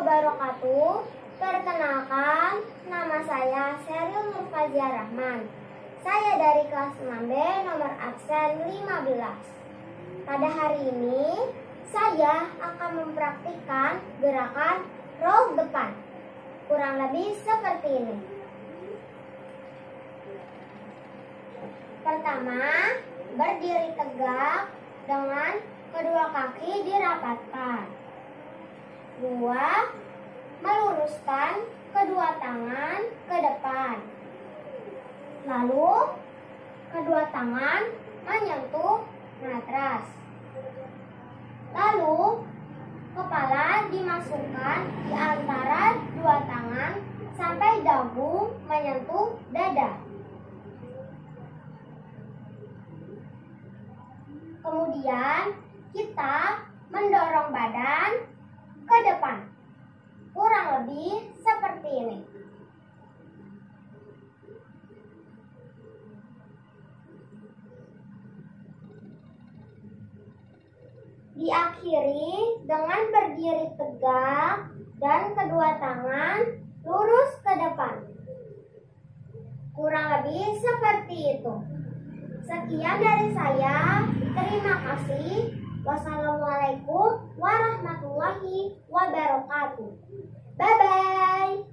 wabarakatuh. Perkenalkan, nama saya Sheryl Nurfazia Rahman. Saya dari kelas 6B nomor absen 15. Pada hari ini, saya akan mempraktikkan gerakan roll depan. Kurang lebih seperti ini. Pertama, berdiri tegak dengan kedua kaki dirapatkan. 2. Meluruskan kedua tangan ke depan. Lalu, kedua tangan menyentuh matras. Lalu, kepala dimasukkan di antara dua tangan sampai dagu menyentuh dada. Kemudian, kita mendorong badan ke depan. Kurang lebih seperti ini. Diakhiri dengan berdiri tegak dan kedua tangan lurus ke depan. Kurang lebih seperti itu. Sekian dari saya. Terima kasih. Wassalamualaikum warahmatullahi wabarakatuh. Bye-bye.